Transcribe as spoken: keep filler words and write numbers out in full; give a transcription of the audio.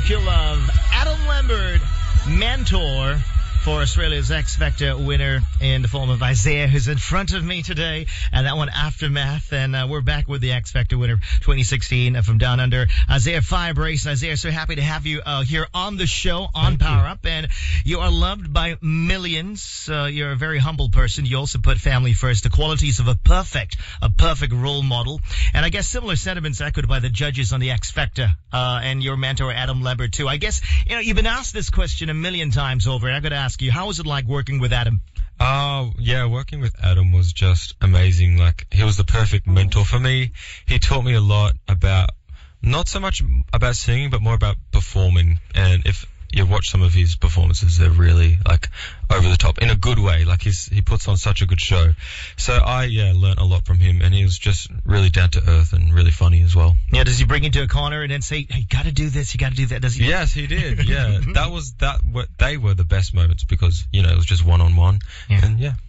music you love. Adam Lambert, mentor for Australia's X Factor winner in the form of Isaiah, who's in front of me today, and that one Aftermath. And uh, we're back with the X Factor winner twenty sixteen from Down Under, Isaiah Firebrace. Isaiah, so happy to have you uh, here on the show on Thank Power you. Up, and you are loved by millions. Uh, you're a very humble person. You also put family first, the qualities of a perfect, a perfect role model. And I guess similar sentiments echoed by the judges on the X Factor, uh, and your mentor Adam Lambert too. I guess, you know, you've been asked this question a million times over, and I'm going to ask you, how was it like working with Adam? Uh, yeah, working with Adam was just amazing. Like, he was the perfect mentor for me. He taught me a lot about, not so much about singing, but more about performing. And if you watch some of his performances, they're really, like, over the top in a good way. Like, he's, he puts on such a good show. So I, yeah, learnt a lot from him, and he was just really down to earth and really funny as well. Yeah, does he bring you to a corner and then say, hey, you gotta do this, you gotta do that? Does he? Yes, he did. Yeah, that was, that, were, they were the best moments because, you know, it was just one on one. And yeah.